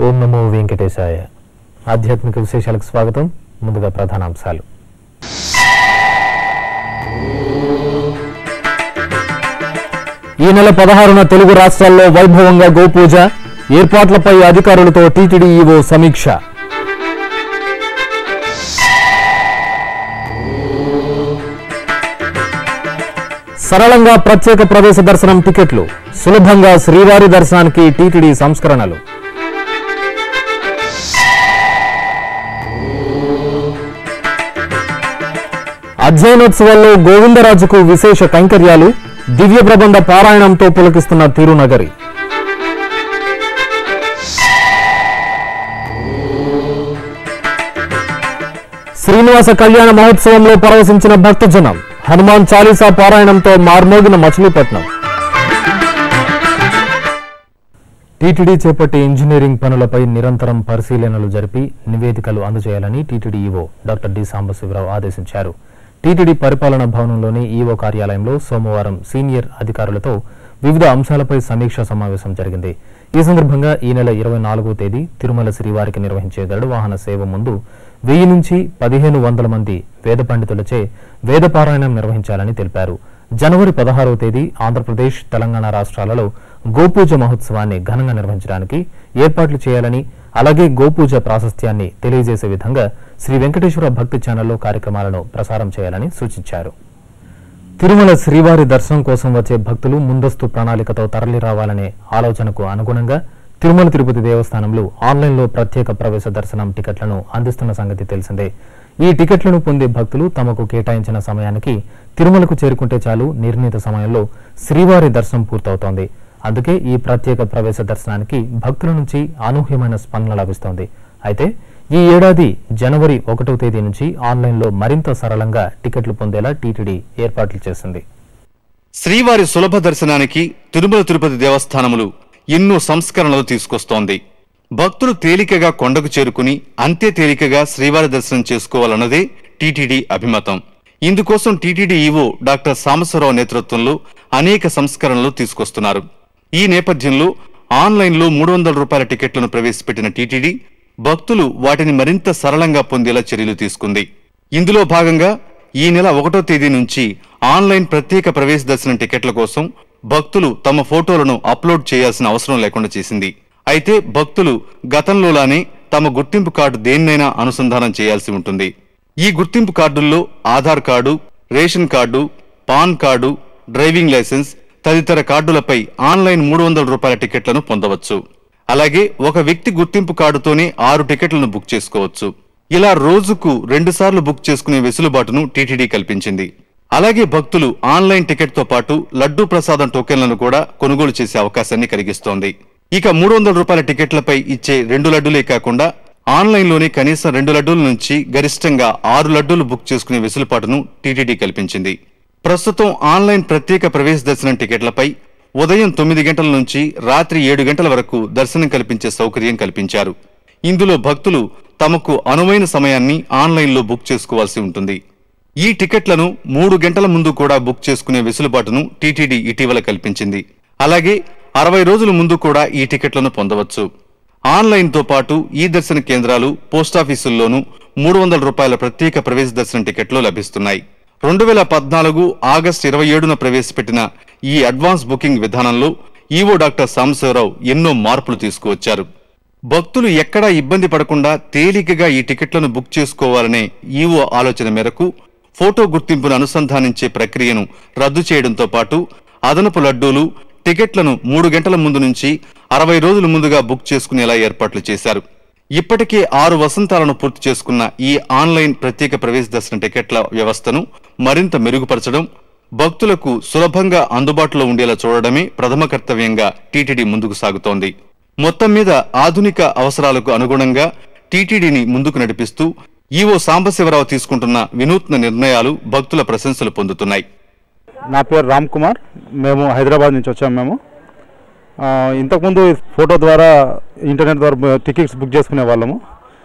ఓం నమో వెంకటేశాయ. ఆధ్యాత్మిక విశేషాలకు స్వాగతం. ముందుగా ప్రధానాంశాలు. ఈ నెల 16న తెలుగు రాష్ట్రాల్లో వైభవంగా గోపూజ, ఏర్పాట్లపై అధికారులతో టీటీడీ ఈవో సమీక్ష. సరళంగా ప్రత్యేక ప్రవేశ దర్శనం టికెట్లు, సులభంగా శ్రీవారి దర్శనానికి టీటీడీ సంస్కరణలు. అధ్యయనోత్సవాల్లో గోవిందరాజుకు విశేష కైంకర్యాలు, దివ్య ప్రబంధ పారాయణంతో పులకిస్తున్న తిరునగరి. శ్రీనివాస కళ్యాణ మహోత్సవంలో పరవశించిన భక్తజనం, హనుమాన్ చాలీసా పారాయణంతో మార్మోగిన మచిలీపట్నం. టీటీడీ చేపట్టే ఇంజనీరింగ్ పనులపై నిరంతరం పరిశీలనలు జరిపి నివేదికలు అందజేయాలని TTD EO doctor D Sambasivarao ఆదేశించారు. టీటీడీ పరిపాలనా భవనంలోని ఈవో కార్యాలయంలో సోమవారం సీనియర్ అధికారులతో వివిధ అంశాలపై సమీక్షా సమావేశం జరిగింది. ఈ సందర్భంగా ఈ నెల 24వ తేదీ తిరుమల శ్రీవారికి నిర్వహించే గరుడ వాహన సేవ ముందు 1000 నుంచి 1500 మంది వేద పండితులచే వేదపారాయణం నిర్వహించాలని తెలిపారు. జనవరి 16వ తేదీ ఆంధ్రప్రదేశ్, తెలంగాణ రాష్ట్రాలలో గోపూజ మహోత్సవాన్ని ఘనంగా నిర్వహించడానికి ఏర్పాట్లు చేయాలని, అలాగే గోపూజ ప్రాశస్త్యాన్ని తెలియజేసే విధంగా శ్రీ వెంకటేశ్వర భక్తి ఛానల్లో కార్యక్రమాలను ప్రసారం చేయాలని సూచించారు. తిరుమల శ్రీవారి దర్శనం కోసం వచ్చే భక్తులు ముందస్తు ప్రణాళికతో తరలి రావాలనే ఆలోచనకు అనుగుణంగా తిరుమల తిరుపతి దేవస్థానంలో ఆన్లైన్లో ప్రత్యేక ప్రవేశ దర్శనం టికెట్లను అందిస్తున్న సంగతి తెలిసిందే. ఈ టికెట్లను పొందే భక్తులు తమకు కేటాయించిన సమయానికి తిరుమలకు చేరుకుంటే చాలు, నిర్ణీత సమయంలో శ్రీవారి దర్శనం పూర్తవుతోంది. అందుకే ఈ ప్రత్యేక ప్రవేశ దర్శనానికి భక్తుల నుంచి అనూహ్యమైన స్పందన లభిస్తోంది. అయితే ఈ ఏడాది జనవరి 1వ తేదీ నుంచి ఆన్లైన్లో మరింత సరళంగా టికెట్లు పొందేలా టీటీడీ ఏర్పాట్లు చేసింది. శ్రీవారి సులభ దర్శనానికి తిరుమల తిరుపతి దేవస్థానములు ఎన్నో సంస్కరణలు తీసుకొస్తోంది. భక్తులు తేలికగా కొండకు చేరుకుని అంతే తేలికగా శ్రీవారి దర్శనం చేసుకోవాలన్నదే టీటీడీ అభిమతం. ఇందుకోసం టీటీడీ ఈవో డాక్టర్ సాంబశివరావు నేతృత్వంలో అనేక సంస్కరణలు తీసుకొస్తున్నారు. ఈ నేపథ్యంలో ఆన్లైన్లో 300 రూపాయల టికెట్లను ప్రవేశపెట్టిన టీటీడీ భక్తులు వాటిని మరింత సరళంగా పొందేలా చర్యలు తీసుకుంది. ఇందులో భాగంగా ఈ నెల 1వ తేదీ నుంచి ఆన్లైన్ ప్రత్యేక ప్రవేశ దర్శనం టికెట్ల కోసం భక్తులు తమ ఫోటోలను అప్లోడ్ చేయాల్సిన అవసరం లేకుండా చేసింది. అయితే భక్తులు గతంలోలానే తమ గుర్తింపు కార్డు దేన్నైనా అనుసంధానం చేయాల్సి ఉంటుంది. ఈ గుర్తింపు కార్డుల్లో Aadhaar card, ration card, PAN card, driving licence తదితర కార్డులపై ఆన్లైన్ 300 రూపాయల టికెట్లను పొందవచ్చు. అలాగే ఒక వ్యక్తి గుర్తింపు కార్డుతోనే 6 టికెట్లను బుక్ చేసుకోవచ్చు. ఇలా రోజుకు 2 సార్లు బుక్ చేసుకునే వెసులుబాటును టీటీడీ కల్పించింది. అలాగే భక్తులు ఆన్లైన్ టికెట్తో పాటు లడ్డూ ప్రసాదం టోకెన్లను కూడా కొనుగోలు చేసే అవకాశాన్ని కలిగిస్తోంది. ఇక 300 రూపాయల టికెట్లపై ఇచ్చే 2 లడ్డూలే కాకుండా ఆన్లైన్లోనే కనీసం 2 లడ్డూల నుంచి గరిష్టంగా 6 లడ్డూలు బుక్ చేసుకునే వెసులుబాటును టీటీడీ కల్పించింది. ప్రస్తుతం ఆన్లైన్ ప్రత్యేక ప్రవేశ దర్శనం టికెట్లపై ఉదయం 9 గంటల నుంచి రాత్రి 7 గంటల వరకు దర్శనం కల్పించే సౌకర్యం కల్పించారు. ఇందులో భక్తులు తమకు అనువైన సమయాన్ని ఆన్లైన్లో బుక్ చేసుకోవాల్సి ఉంటుంది. ఈ టికెట్లను 3 గంటల ముందు కూడా బుక్ చేసుకునే వెసులుబాటును టీటీడీ ఇటీవల కల్పించింది. అలాగే 60 రోజుల ముందు కూడా ఈ టికెట్లను పొందవచ్చు. ఆన్లైన్తో పాటు ఈ దర్శన కేంద్రాలు, పోస్టాఫీసుల్లోనూ 300 రూపాయల ప్రత్యేక ప్రవేశ దర్శనం టికెట్లు లభిస్తున్నాయి. 2014 ఆగస్టు 27న ప్రవేశపెట్టిన ఈ అడ్వాన్స్ బుకింగ్ విధానంలో ఈవో డాక్టర్ సాంబశివరావు ఎన్నో మార్పులు తీసుకువచ్చారు. భక్తులు ఎక్కడా ఇబ్బంది పడకుండా తేలికగా ఈ టికెట్లను బుక్ చేసుకోవాలనే ఈవో ఆలోచన మేరకు ఫోటో గుర్తింపును అనుసంధానించే ప్రక్రియను రద్దు చేయడంతో పాటు అదనపు లడ్డూలు, టికెట్లను 3 గంటల ముందు నుంచి 60 రోజుల ముందుగా బుక్ చేసుకునేలా ఏర్పాట్లు చేశారు. ఇప్పటికే 6 వసంతాలను పూర్తి చేసుకున్న ఈ ఆన్లైన్ ప్రత్యేక ప్రవేశ దర్శన టికెట్ల వ్యవస్థను మరింత మెరుగుపరచడం, భక్తులకు సులభంగా అందుబాటులో ఉండేలా చూడడమే ప్రథమ కర్తవ్యంగా టీటీడీ ముందుకు సాగుతోంది. మొత్తం మీద ఆధునిక అవసరాలకు అనుగుణంగా టీటీడీని ముందుకు నడిపిస్తూ ఈవో సాంబశివరావు తీసుకుంటున్న వినూత్న నిర్ణయాలు భక్తుల ప్రశంసలు పొందుతున్నాయి. నా పేరు రామ్ కుమార్. మేము హైదరాబాద్ నుంచి వచ్చాము. ఇంతకుముందు ఫోటో ద్వారా, ఇంటర్నెట్ ద్వారా టికెట్స్ బుక్ చేసుకునే వాళ్ళము.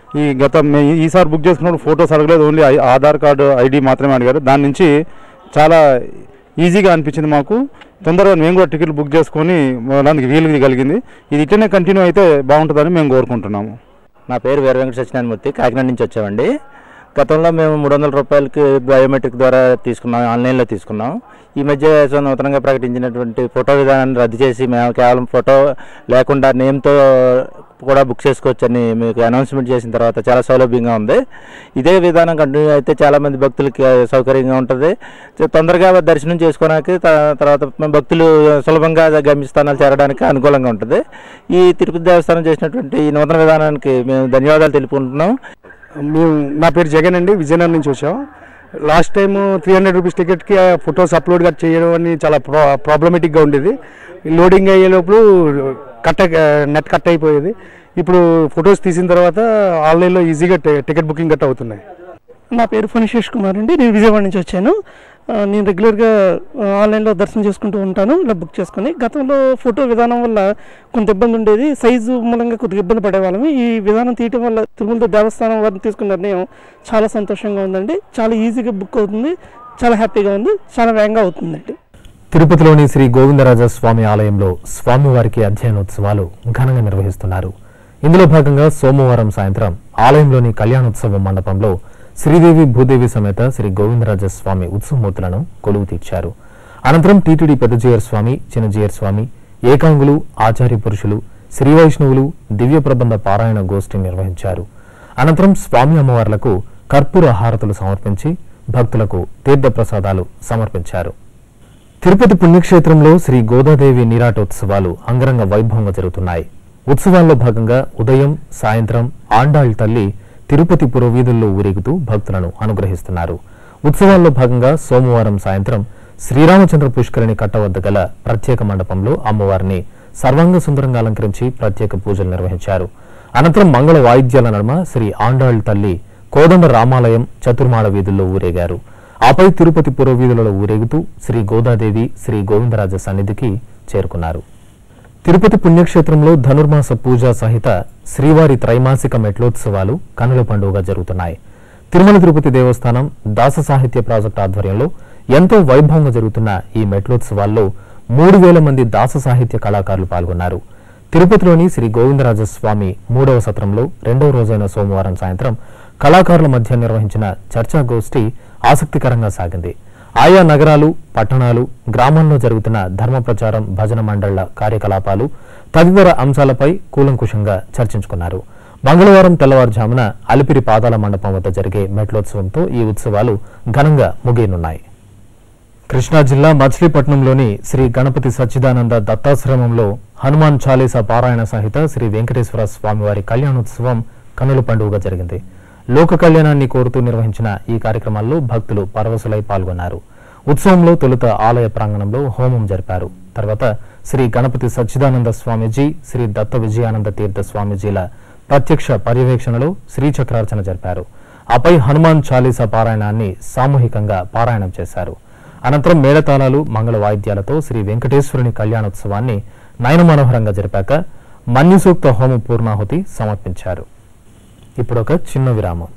ఈసారి బుక్ చేసుకున్నప్పుడు ఫోటోస్ అడగలేదు, ఓన్లీ ఆధార్ కార్డు, ఐడి మాత్రమే అడిగారు. దాని నుంచి చాలా ఈజీగా అనిపించింది మాకు. తొందరగా మేము కూడా టికెట్లు బుక్ చేసుకొని దానికి వీలు కలిగింది. ఇది ఇట్లనే కంటిన్యూ అయితే బాగుంటుందని మేము కోరుకుంటున్నాము. నా పేరు వీర వెంకట సత్యనారాయణమూర్తి, కాకినాడ నుంచి వచ్చామండి. గతంలో మేము 300 రూపాయలకి బయోమెట్రిక్ ద్వారా తీసుకున్నాం, ఆన్లైన్లో తీసుకున్నాం. ఈ మధ్య నూతనంగా ప్రకటించినటువంటి ఫోటో విధానాన్ని రద్దు చేసి మేము కేవలం ఫోటో లేకుండా నేమ్తో కూడా బుక్ చేసుకోవచ్చని మీకు అనౌన్స్మెంట్ చేసిన తర్వాత చాలా సౌలభ్యంగా ఉంది. ఇదే విధానం కంటిన్యూ అయితే చాలామంది భక్తులకి సౌకర్యంగా ఉంటుంది. తొందరగా దర్శనం చేసుకోవడానికి, తర్వాత భక్తులు సులభంగా గమ్యస్థానాలు చేరడానికి అనుకూలంగా ఉంటుంది. ఈ తిరుపతి దేవస్థానం చేసినటువంటి ఈ నూతన విధానానికి మేము ధన్యవాదాలు తెలుపుకుంటున్నాం. నా పేరు జగన్ అండి, విజయనగరం నుంచి వచ్చాం. లాస్ట్ టైం 300 రూపీస్ టికెట్కి ఫొటోస్ అప్లోడ్ చేయడం అని చాలా ప్రాబ్లమేటిక్గా ఉండేది. లోడింగ్ అయ్యే లోపల నెట్ కట్ అయిపోయేది. ఇప్పుడు ఫొటోస్ తీసిన తర్వాత ఆన్లైన్లో ఈజీగా టికెట్ బుకింగ్ గట్రా అవుతున్నాయి. నా పేరు ఫణిశేష్ కుమార్ అండి, నేను విజయవాడ నుంచి వచ్చాను. నేను రెగ్యులర్గా ఆన్లైన్లో దర్శనం చేసుకుంటూ ఉంటాను, ఇలా బుక్ చేసుకుని. గతంలో ఫోటో విధానం వల్ల కొంత ఇబ్బంది ఉండేది, సైజు మూలంగా కొద్దిగా ఇబ్బంది పడేవాళ్ళము. ఈ విధానం తీయటం వల్ల తిరుమల దేవస్థానం వారిని తీసుకున్న నిర్ణయం చాలా సంతోషంగా ఉందండి. చాలా ఈజీగా బుక్ అవుతుంది, చాలా హ్యాపీగా ఉంది, చాలా వేగంగా అవుతుందండి. తిరుపతిలోని శ్రీ గోవిందరాజ స్వామి ఆలయంలో స్వామివారికి అధ్యయనోత్సవాలు ఘనంగా నిర్వహిస్తున్నారు. ఇందులో భాగంగా సోమవారం సాయంత్రం ఆలయంలోని కళ్యాణోత్సవ మండపంలో శ్రీదేవి భూదేవి సమేత శ్రీ గోవిందరాజ స్వామి ఉత్సవమూర్తులను కొలువు తీర్చారు. అనంతరం టీటీడీ పెద్దజీయర్ స్వామి, చిన్నజీయర్ స్వామి, ఏకాంగులు, ఆచార్య పురుషులు, శ్రీ వైష్ణవులు దివ్య ప్రబంధ పారాయణ గోష్ఠి నిర్వహించారు. అనంతరం స్వామి అమ్మవార్లకు కర్పూర హారతులు సమర్పించి భక్తులకు తీర్థప్రసాదాలు సమర్పించారు. తిరుపతి పుణ్యక్షేత్రంలో శ్రీ గోదాదేవి నీరాటోత్సవాలు అంగరంగ వైభవంగా జరుగుతున్నాయి. ఉత్సవాల్లో భాగంగా ఉదయం, సాయంత్రం ఆండాళ్ తల్లి తిరుపతి పురవీధుల్లో ఊరేగుతూ భక్తులను అనుగ్రహిస్తున్నారు. ఉత్సవాల్లో భాగంగా సోమవారం సాయంత్రం శ్రీరామచంద్ర పుష్కరిణి కట్ట వద్ద గల ప్రత్యేక మండపంలో అమ్మవారిని సర్వాంగ సుందరంగా అలంకరించి ప్రత్యేక పూజలు నిర్వహించారు. అనంతరం మంగళ వాయిద్యాల నడుమ శ్రీ ఆండాళ్ తల్లి కోదండ రామాలయం చతుర్మాళ వీధుల్లో ఊరేగారు. ఆపై తిరుపతి పురవీధులలో ఊరేగుతూ శ్రీ గోదాదేవి, శ్రీ గోవిందరాజ సన్నిధికి చేరుకున్నారు. తిరుపతి పుణ్యక్షేత్రంలో ధనుర్మాస పూజ సహిత శ్రీవారి త్రైమాసిక మెట్లోత్సవాలు కనుల పండుగగా జరుగుతున్నాయి. తిరుమల తిరుపతి దేవస్థానం దాస సాహిత్య ప్రాజెక్టు ఆధ్వర్యంలో ఎంతో వైభవంగా జరుగుతున్న ఈ మెట్లోత్సవాల్లో 3000 మంది దాస సాహిత్య కళాకారులు పాల్గొన్నారు. తిరుపతిలోని శ్రీ గోవిందరాజ స్వామి 3వ సత్రంలో 2వ రోజైన సోమవారం సాయంత్రం కళాకారుల మధ్య నిర్వహించిన చర్చాగోష్ఠి ఆసక్తికరంగా సాగింది. ఆయా నగరాలు, పట్టణాలు, గ్రామాల్లో జరుగుతున్న ధర్మ ప్రచారం, భజన మండళ్ల కార్యకలాపాలు తదితర అంశాలపై కూలంకుషంగా చర్చించుకున్నారు. మంగళవారం తెల్లవారుజామున అలిపిరి పాదాల మండపం వద్ద జరిగే మెట్లోత్సవంతో ఈ ఉత్సవాలు ఘనంగా ముగియనున్నాయి. కృష్ణా జిల్లా మచిలీపట్నంలోని శ్రీ గణపతి సచ్చిదానంద దత్తాశ్రమంలో హనుమాన్ చాలీసా పారాయణ సహిత శ్రీ వెంకటేశ్వర స్వామివారి కళ్యాణోత్సవం కనుల పండుగగా జరిగింది. లోక కళ్యాణాన్ని కోరుతూ నిర్వహించిన ఈ కార్యక్రమాల్లో భక్తులు పరవశులై పాల్గొన్నారు. ఉత్సవంలో తొలుత ఆలయ ప్రాంగణంలో హోమం జరిపారు. తర్వాత శ్రీ గణపతి సచ్చిదానంద స్వామీజీ, శ్రీ దత్త విజయానంద తీర్థ స్వామీజీల ప్రత్యక్ష పర్యవేక్షణలో శ్రీచక్రార్చన జరిపారు. ఆపై హనుమాన్ చాలీసా పారాయణాన్ని సామూహికంగా పారాయణం చేశారు. అనంతరం మేళతాళాలు, మంగళ వాయిద్యాలతో శ్రీ వెంకటేశ్వరుని కళ్యాణోత్సవాన్ని నయనమనోహరంగా జరిపాక మన్యుసూక్త హోమ పూర్ణాహుతి సమర్పించారు. ఇప్పుడొక చిన్న విరామం.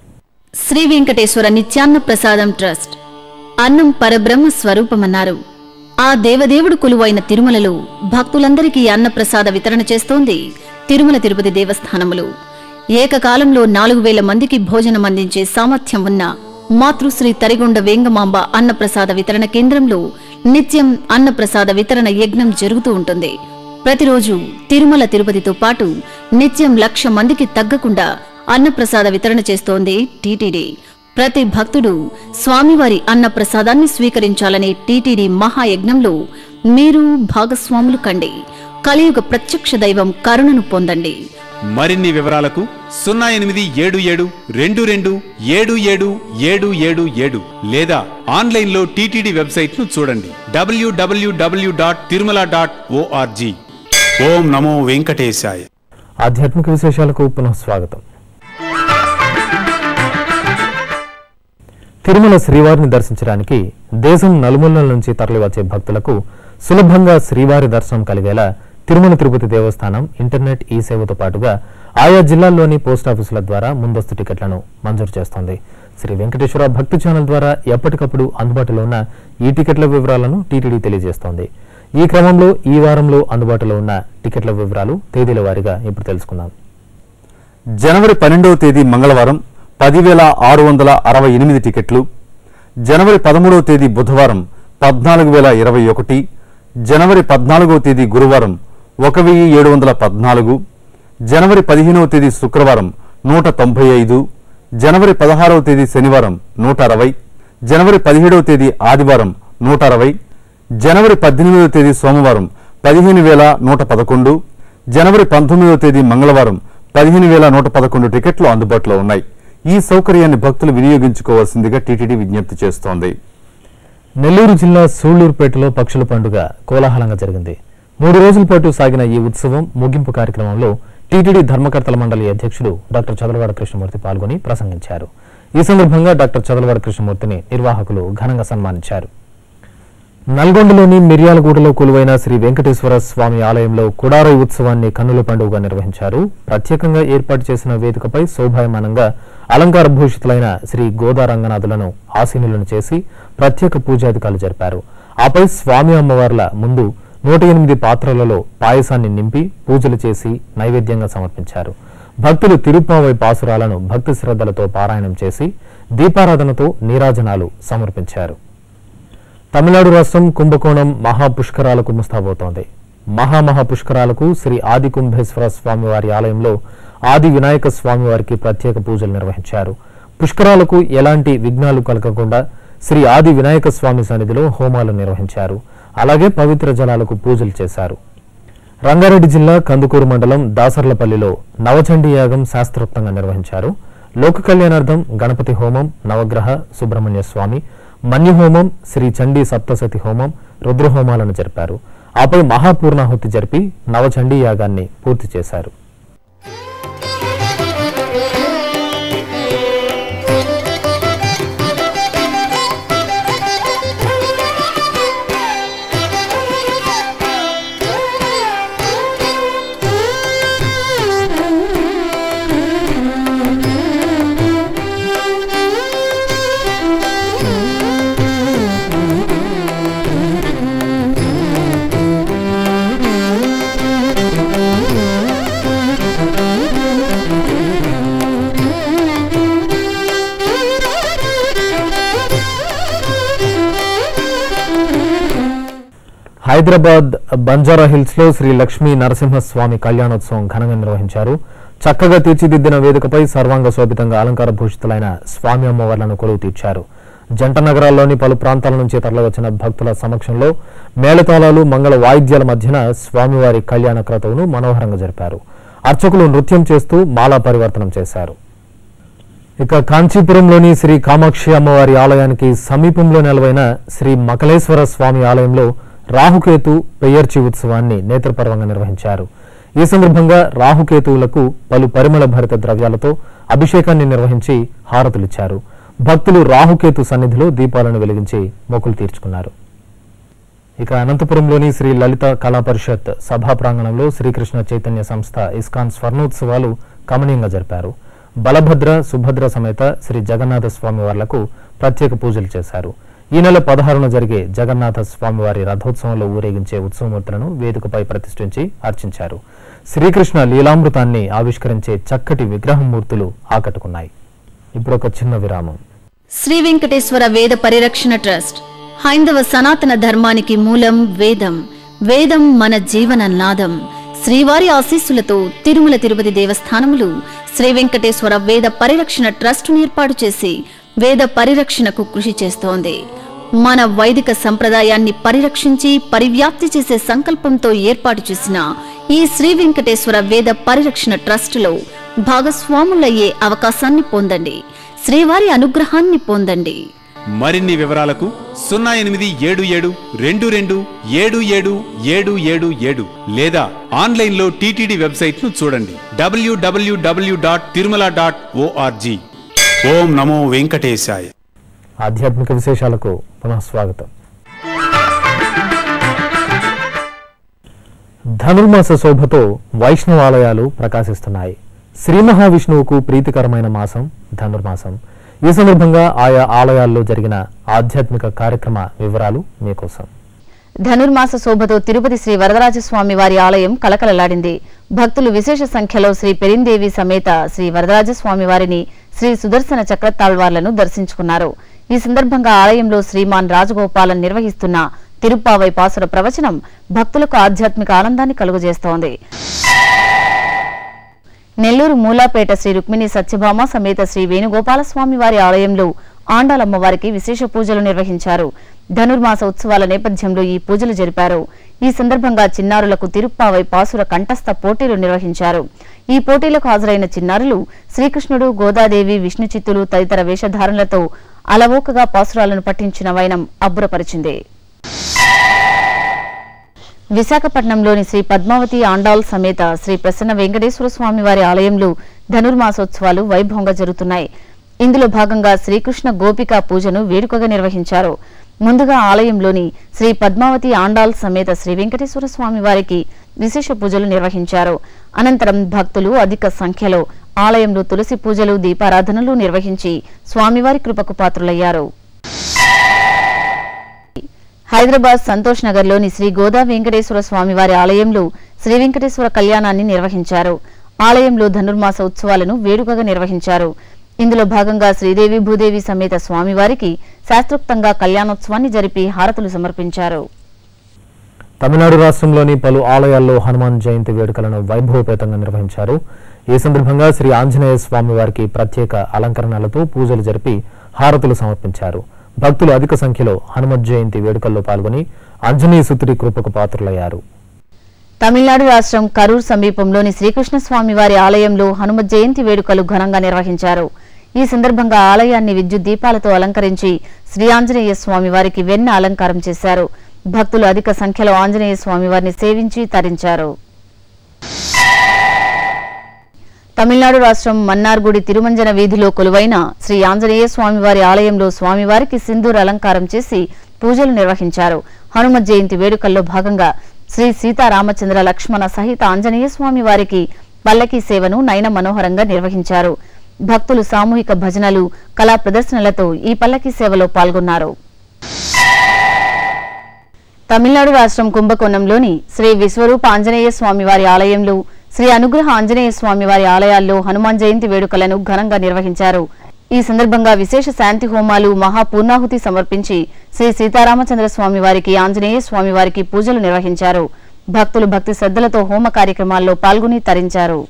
శ్రీ వెంకటేశ్వర నిత్యాన్న ప్రసాదం ట్రస్ట్ అన్నం పరబ్రహ్మ స్వరూపమన్నారు. ఆ దేవదేవుడు కొలువైన తిరుమలలో భక్తులందరికీ అన్నప్రసాద వితరణ చేస్తోంది తిరుమల తిరుపతి దేవస్థానములు. ఏకకాలంలో 4000 మందికి భోజనం అందించే సామర్థ్యం ఉన్న మాతృశ్రీ తరిగొండ వేంగమాంబ అన్నప్రసాద వితరణ కేంద్రంలో నిత్యం అన్నప్రసాద వితరణ యజ్ఞం జరుగుతూ ఉంటుంది. ప్రతిరోజు తిరుమల తిరుపతితో పాటు నిత్యం 1,00,000 మందికి తగ్గకుండా అన్నప్రసాద వితరణ చేస్తోంది టీటీడీ. ప్రతి భక్తుడు స్వామివారి అన్నప్రసాదాన్ని స్వీకరించాలనే టీటీడీ మహాయజ్ఞంలో మీరు భాగస్వాములు కండి. కలియుగ ప్రత్యక్ష దైవం కరుణను పొందండి. మరిన్ని వివరాలకు 088722777777 లేదా ఆన్లైన్లో టీటీడీ వెబ్సైట్ను చూడండి www.tirumala.org. ఓం నమో వెంకటేశాయ. ఆధ్యాత్మిక విశేషాలకు పునః స్వాగతం. తిరుమల శ్రీవారిని దర్శించడానికి దేశం నలుమూలల నుంచి తరలివచ్చే భక్తులకు సులభంగా శ్రీవారి దర్శనం కలిగేలా తిరుమల తిరుపతి దేవస్థానం ఇంటర్నెట్ ఈ సేవతో పాటుగా ఆయా జిల్లాల్లోని పోస్టాఫీసుల ద్వారా ముందస్తు టికెట్లను మంజూరు చేస్తోంది. శ్రీ వెంకటేశ్వర భక్తి ఛానల్ ద్వారా ఎప్పటికప్పుడు అందుబాటులో ఉన్న ఈ టికెట్ల వివరాలను టీటీడీ తెలియజేస్తోంది. ఈ క్రమంలో ఈ వారంలో అందుబాటులో ఉన్న టికెట్ల వివరాలు తేదీల వారీగా ఇప్పుడు తెలుసుకుందాం. జనవరి 12వ తేదీ మంగళవారం 10,668 టికెట్లు, జనవరి 13వ తేదీ బుధవారం 14,021, జనవరి 14వ తేదీ గురువారం 1,714, జనవరి 15వ తేదీ శుక్రవారం 195, జనవరి 16వ తేదీ శనివారం 160, జనవరి 17వ తేదీ ఆదివారం 160, జనవరి 18వ తేదీ సోమవారం 15,111, జనవరి 19వ తేదీ మంగళవారం 15,111 టికెట్లు అందుబాటులో ఉన్నాయి. ఈ సౌకర్యాన్ని భక్తులు వినియోగించుకోవాల్సిందిగా టీటీడీ విజ్ఞప్తి చేస్తోంది. నెల్లూరు జిల్లా సూళ్లూరుపేటలో పక్షుల పండుగ కోలాహలంగా జరిగింది. 3 రోజుల పాటు సాగిన ఈ ఉత్సవం ముగింపు కార్యక్రమంలో టీటీడీ ధర్మకర్తల మండలి అధ్యక్షుడు డాక్టర్ చదలవాడ కృష్ణమూర్తి పాల్గొని ప్రసంగించారు. ఈ సందర్భంగా డాక్టర్ చదలవాడ కృష్ణమూర్తిని నిర్వాహకులు ఘనంగా సన్మానించారు. నల్గొండలోని మిర్యాలగూడలో కొలువైన శ్రీ వెంకటేశ్వర స్వామి ఆలయంలో కుడారై ఉత్సవాన్ని కన్నుల పండుగగా నిర్వహించారు. ప్రత్యేకంగా ఏర్పాటు చేసిన వేదికపై శోభాయమానంగా అలంకార భూషితులైన శ్రీ గోదారంగనాథులను ఆసీనులను చేసి ప్రత్యేక పూజాధికారులు జరిపారు. ఆపై స్వామి అమ్మవార్ల ముందు 108 పాత్రలలో పాయసాన్ని నింపి పూజలు చేసి నైవేద్యంగా సమర్పించారు. భక్తులు తిరుప్పావై పాసురాలను భక్తి శ్రద్ధలతో పారాయణం చేసి దీపారాధనతో నీరాజనాలు సమర్పించారు. తమిళనాడు రాష్ట్రం కుంభకోణం మహాపుష్కరాలకు ముస్తాబోతోంది. మహాపుష్కరాలకు శ్రీ ఆది కుంభేశ్వర స్వామివారి ఆలయంలో ఆది వినాయక స్వామివారికి ప్రత్యేక పూజలు నిర్వహించారు. పుష్కరాలకు ఎలాంటి విఘ్నాలు కలగకుండా శ్రీ ఆది వినాయక స్వామి సన్నిధిలో హోమాలు నిర్వహించారు. అలాగే పవిత్ర జలాలకు పూజలు చేశారు. రంగారెడ్డి జిల్లా కందుకూరు మండలం దాసర్లపల్లిలో నవచండీ యాగం శాస్త్రోక్తంగా నిర్వహించారు. లోక కళ్యాణార్థం గణపతి హోమం, నవగ్రహ సుబ్రహ్మణ్య స్వామి, మన్యహోమం, శ్రీ చండీ సప్తసతి హోమం, రుద్రహోమాలను జరిపారు. ఆపై మహాపూర్ణాహుతి జరిపి నవచండీ యాగాన్ని పూర్తి చేశారు. హైదరాబాద్ బంజారా హిల్స్ లో శ్రీ లక్ష్మీ నరసింహస్వామి కళ్యాణోత్సవం ఘనంగా నిర్వహించారు. చక్కగా తీర్చిదిద్దిన వేదికపై సర్వాంగ శోభితంగా అలంకార భూషితులైన స్వామి అమ్మవార్లను కొలువు తీర్చారు. జంట నగరాల్లోని పలు ప్రాంతాల నుంచి తరలివచ్చిన భక్తుల సమక్షంలో మేళతాళాలు, మంగళ వాయిద్యాల మధ్యన స్వామివారి కళ్యాణ క్రతువును మనోహరంగా జరిపారు. అర్చకులు నృత్యం చేస్తూ మాలా పరివర్తనం చేశారు. ఇక కాంచీపురంలోని శ్రీ కామాక్షి అమ్మవారి ఆలయానికి సమీపంలో నెలవైన శ్రీ మకలేశ్వర స్వామి ఆలయంలో రాహుకేతు పెయ్యర్చి ఉత్సవాన్ని నేత్రపర్వంగా నిర్వహించారు. ఈ సందర్భంగా రాహుకేతువులకు పలు పరిమళ భరిత ద్రవ్యాలతో అభిషేకాన్ని నిర్వహించి హారతులిచ్చారు. భక్తులు రాహుకేతు సన్నిధిలో దీపాలను వెలిగించి మొక్కులు తీర్చుకున్నారు. ఇక అనంతపురంలోని శ్రీ లలిత కళా పరిషత్ సభా ప్రాంగణంలో శ్రీకృష్ణ చైతన్య సంస్థ ఇస్కాన్ స్వర్ణోత్సవాలు కమనీయంగా జరిపారు. బలభద్ర, సుభద్ర సమేత శ్రీ జగన్నాథ స్వామివార్లకు ప్రత్యేక పూజలు చేశారు. ఈ నెల 16న జరిగే జగన్నాథ స్వామివారి రథోత్సవంలో ఊరేగించే ఉత్సవమూర్తులను వేదికపై ప్రతిష్ఠించి అర్చించారు. శ్రీకృష్ణ లీలామృతాన్ని ఆవిష్కరించే చక్కటి విగ్రహమూర్తులు ఆకట్టుకున్నాయి. ఇప్పుడు ఒక చిన్న విరామం. శ్రీ వెంకటేశ్వర వేద పరిరక్షణ ట్రస్ట్ హైందవ సనాతన ధర్మానికి మూలం వేదం. వేదం మన జీవన నాదం. శ్రీవారి ఆశీస్సులతో తిరుమల తిరుపతి దేవస్థానములు శ్రీ వెంకటేశ్వర వేద పరిరక్షణ ట్రస్టును ఏర్పాటు చేసి వేద పరిరక్షణకు కృషి చేస్తోంది. మన వైదిక సంప్రదాయాన్ని పరిరక్షించి పరివ్యాప్తి చేసే సంకల్పంతో ఏర్పాటు చేసిన ఈ శ్రీ వెంకటేశ్వర వేద పరిరక్షణ ట్రస్టులో భాగస్వాములయ్యే అవకాశాన్ని పొందండి. శ్రీవారి అనుగ్రహాన్ని పొందండి. మరిన్ని వివరాలకు 0887227777 లేదా ఆన్లైన్లో టీటీడీ వెబ్సైట్ ను చూడండి www.tirumala.org. ఓం నమో వెంకటేశాయ. ఆధ్యాత్మిక విశేషాలకు పునః స్వాగతం. ధనుర్మాస శోభతో వైష్ణవాలయాలు ప్రకాశిస్తున్నాయి. శ్రీ మహావిష్ణువుకు ప్రీతికరమైన మాసం ధనుర్మాసం. ఈ సందర్భంగా ఆయా ఆలయాల్లో జరిగిన ఆధ్యాత్మిక కార్యక్రమ వివరాలు మీకోసం. ధనుర్మాస శోభతో తిరుపతి శ్రీ వరదరాజస్వామి వారి ఆలయం కలకలలాడింది. భక్తులు విశేష సంఖ్యలో శ్రీ పెరిందేవి సమేత శ్రీ వరదరాజస్వామి వారిని, శ్రీ సుదర్శన చక్రతాళ్వార్లను దర్శించుకున్నారు. ఈ సందర్భంగా ఆలయంలో శ్రీమాన్ రాజగోపాలన్ నిర్వహిస్తున్న తిరుప్పావై పాసుర ప్రవచనం భక్తులకు ఆధ్యాత్మిక ఆనందాన్ని కలుగజేస్తోంది. నెల్లూరు మూలాపేట శ్రీ రుక్మిణి సత్యభామ సమేత శ్రీ వేణుగోపాలస్వామి వారి ఆలయంలో ఆండాలమ్మవారికి విశేష పూజలు నిర్వహించారు. ధనుర్మాస ఉత్సవాల నేపథ్యంలో ఈ పూజలు జరిపారు. ఈ సందర్భంగా చిన్నారులకు తిరుప్పావై పాసుర కంఠస్థ పోటీలు నిర్వహించారు. ఈ పోటీలకు హాజరైన చిన్నారులు శ్రీకృష్ణుడు, గోదాదేవి, విష్ణు చిత్తులు తదితర వేషధారణలతో అలవోకగా పాసురాలను పఠించిన వైనం అబ్బురపరిచింది. విశాఖపట్నంలోని శ్రీ పద్మావతి ఆండాల్ సమేత శ్రీ ప్రసన్న వెంకటేశ్వర స్వామి వారి ఆలయంలో ధనుర్మాసోత్సవాలు వైభవంగా జరుగుతున్నాయి. ఇందులో భాగంగా శ్రీకృష్ణ గోపికా పూజను వేడుకగా నిర్వహించారు. ముందుగా ఆలయంలోని శ్రీ పద్మావతి ఆండాల్ సమేత శ్రీ వెంకటేశ్వర స్వామి వారికి విశేష పూజలు నిర్వహించారు. అనంతరం భక్తులు అధిక సంఖ్యలో ఆలయంలో తులసి పూజలు, దీపారాధనలు నిర్వహించి స్వామివారి కృపకు పాత్రులయ్యారు. హైదరాబాద్ సంతోష్ నగర్లోని శ్రీ గోదా వెంకటేశ్వర స్వామివారి ఆలయంలో శ్రీ వెంకటేశ్వర కళ్యాణాన్ని నిర్వహించారు. ఆలయంలో ధనుర్మాస ఉత్సవాలను వేడుకగా నిర్వహించారు. ఇందులో భాగంగా శ్రీదేవి భూదేవి సమేత స్వామివారికి శాస్త్రోక్తంగా కళ్యాణోత్సవాన్ని జరిపి హారతులు సమర్పించారు. తమిళనాడు రాష్ట్రంలోని పలు ఆలయాల్లో హనుమాన్ జయంతి వేడుకలను వైభవపేతంగా నిర్వహించారు. ఈ సందర్భంగా శ్రీ ఆంజనేయ స్వామి వారికి ప్రత్యేక అలంకరణలతో పూజలు జరిపి హారతులు సమర్పించారు. భక్తులు అధిక సంఖ్యలో హనుమత్ జయంతి వేడుకల్లో పాల్గొని ఆంజనేయ సుతుడి కృపకు పాత్రులయ్యారు. తమిళనాడు రాష్ట్రం కరూర్ సమీపంలోని శ్రీకృష్ణ స్వామి వారి ఆలయంలో హనుమత్ జయంతి వేడుకలు ఘనంగా నిర్వహించారు. ఈ సందర్భంగా ఆలయాన్ని విద్యుత్ దీపాలతో అలంకరించి శ్రీ ఆంజనేయ స్వామి వారికి వెన్న అలంకారం చేశారు. భక్తులు అధిక సంఖ్యలో ఆంజనేయ స్వామి వారిని సేవించి తరించారు. తమిళనాడు రాష్ట్రం మన్నార్గుడి తిరుమంజన వీధిలో కొలువైన శ్రీ ఆంజనేయ స్వామివారి ఆలయంలో స్వామివారికి సింధూర అలంకారం చేసి పూజలు నిర్వహించారు. హనుమత్ జయంతి వేడుకల్లో భాగంగా శ్రీ సీతారామచంద్ర లక్ష్మణ సహిత ఆంజనేయ స్వామి వారికి పల్లకీ సేవను నయన మనోహరంగా నిర్వహించారు. భక్తులు సామూహిక భజనలు, కళా ప్రదర్శనలతో ఈ పల్లకీ సేవలో పాల్గొన్నారు. తమిళనాడు రాష్ట్రం కుంభకోణంలోని శ్రీ విశ్వరూప ఆంజనేయ స్వామివారి ఆలయంలో, శ్రీ అనుగ్రహ ఆంజనేయ స్వామివారి ఆలయాల్లో హనుమాన్ జయంతి వేడుకలను ఘనంగా నిర్వహించారు. ఈ సందర్భంగా విశేష శాంతి హోమాలు, మహాపూర్ణాహుతి సమర్పించి శ్రీ సీతారామచంద్ర స్వామి వారికి, ఆంజనేయ స్వామి వారికి పూజలు నిర్వహించారు. భక్తులు భక్తి శ్రద్ధలతో హోమ కార్యక్రమాల్లో పాల్గొని తరించారు.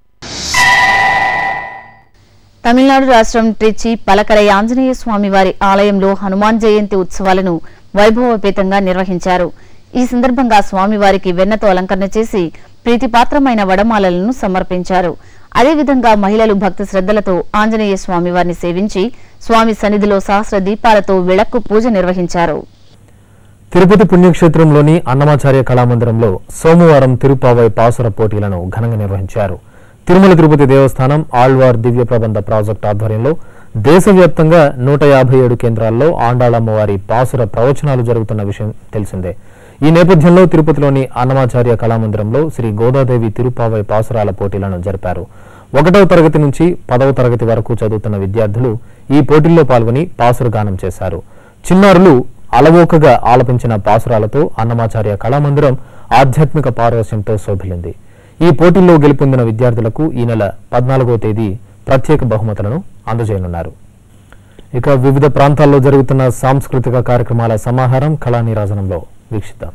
తమిళనాడు రాష్ట్రం ట్రిచి పలకరై ఆంజనేయ స్వామి వారి ఆలయంలో హనుమాన్ జయంతి ఉత్సవాలను వైభవపేతంగా నిర్వహించారు. ఈ సందర్భంగా స్వామివారికి వెన్నతో అలంకరణ చేసి ప్రీతిపాత్రమైన వడమాలలను సమర్పించారు. అదేవిధంగా మహిళలు భక్తి శ్రద్ధలతో ఆంజనేయ స్వామి వారిని సేవించి స్వామి సన్నిధిలో సహస్ర దీపాలతో విళక్కు పూజ నిర్వహించారు. తిరుపతి పుణ్యక్షేత్రంలోని అన్నమాచార్య కళామందిరంలో సోమవారం తిరుప్పావై పాసుర పోటీలను ఘనంగా నిర్వహించారు. తిరుమల తిరుపతి దేవస్థానం ఆళ్వార్ దివ్య ప్రబంధ ప్రాజెక్టు ఆధ్వర్యంలో దేశవ్యాప్తంగా 157 కేంద్రాల్లో ఆండాళమ్మవారి పాసుర ప్రవచనాలు జరుగుతున్న విషయం తెలిసిందే. ఈ నేపథ్యంలో తిరుపతిలోని అన్నమాచార్య కళామందిరంలో శ్రీ గోదాదేవి తిరుప్పావై పాసురాల పోటీలను జరిపారు. 1వ తరగతి నుంచి 10వ తరగతి వరకు చదువుతున్న విద్యార్థులు ఈ పోటీల్లో పాల్గొని పాసుర గానం చేశారు. చిన్నారులు అలవోకగా ఆలపించిన పాసురాలతో అన్నమాచార్య కళామందిరం ఆధ్యాత్మిక పారవశ్యంతో శోభిల్లింది. ఈ పోటీల్లో గెలుపొందిన విద్యార్థులకు ఈ నెల 14వ తేదీ ప్రత్యేక బహుమతులను అందజేయనున్నారు. ఇక వివిధ ప్రాంతాల్లో జరుగుతున్న సాంస్కృతిక కార్యక్రమాల సమాహారం కళా నీరాజనంలో వీక్షిద్దాం.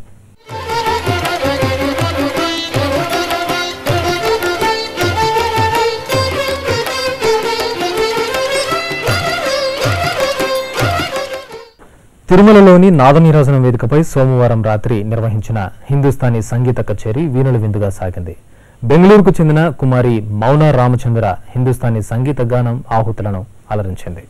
తిరుమలలోని నాదనీరాజనం వేదికపై సోమవారం రాత్రి నిర్వహించిన హిందుస్థానీ సంగీత కచేరీ వీణుల విందుగా సాగింది. బెంగళూరుకు చెందిన కుమారి మౌనా రామచంద్ర హిందుస్థానీ సంగీత గానం ఆహుతులను అలరించింది.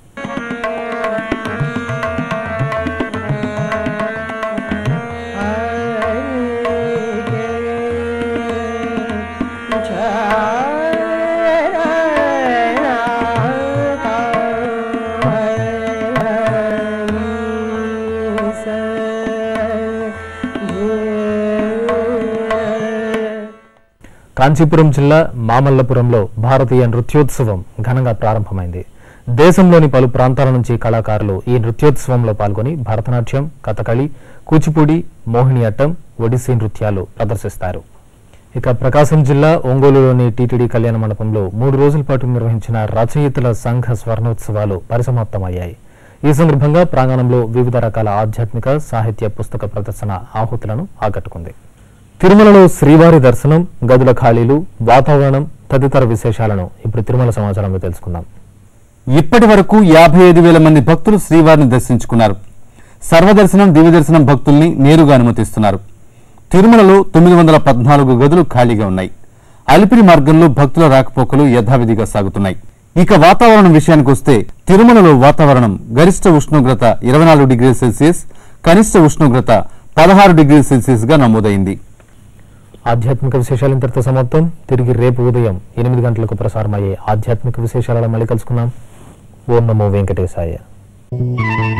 కాంచీపురం జిల్లా మామల్లపురంలో భారతీయ నృత్యోత్సవం ఘనంగా ప్రారంభమైంది. దేశంలోని పలు ప్రాంతాల నుంచి కళాకారులు ఈ నృత్యోత్సవంలో పాల్గొని భరతనాట్యం, కథకళి, కూచిపూడి, మోహినియాట్టం, ఒడిస్సీ నృత్యాలు ప్రదర్శిస్తారు. ఇక ప్రకాశం జిల్లా ఒంగోలులోని టీటీడీ కళ్యాణ మండపంలో 3 రోజుల పాటు నిర్వహించిన రచయితల సంఘ స్వర్ణోత్సవాలు పరిసమాప్తమయ్యాయి. ఈ సందర్భంగా ప్రాంగణంలో వివిధ రకాల ఆధ్యాత్మిక, సాహిత్య పుస్తక ప్రదర్శన ఆహుతులను ఆకట్టుకుంది. తిరుమలలో శ్రీవారి దర్శనం, గదుల ఖాళీలు, వాతావరణం తదితర విశేషాలను ఇప్పుడు తిరుమల సమాచారంలో తెలుసుకుందాం. ఇప్పటి వరకు 55,000 మంది భక్తులు శ్రీవారిని దర్శించుకున్నారు. సర్వదర్శనం, దివ్యదర్శనం భక్తుల్ని నేరుగా అనుమతిస్తున్నారు. తిరుమలలో 914 గదులు ఖాళీగా ఉన్నాయి. అలిపిరి మార్గంలో భక్తుల రాకపోకలు యథావిధిగా సాగుతున్నాయి. ఇక వాతావరణం విషయానికి వస్తే తిరుమలలో వాతావరణం గరిష్ట ఉష్ణోగ్రత 24 డిగ్రీల సెల్సియస్, కనిష్ట ఉష్ణోగ్రత 16 డిగ్రీల సెల్సియస్ గా నమోదైంది. ఆధ్యాత్మిక విశేషాలు ఇంతటితో సమాప్తం. తిరిగి రేపు ఉదయం 8 గంటలకు ప్రసారమయ్యే ఆధ్యాత్మిక విశేషాలలో మళ్ళీ కలుసుకుందాం. ఓం నమో వెంకటేశాయ.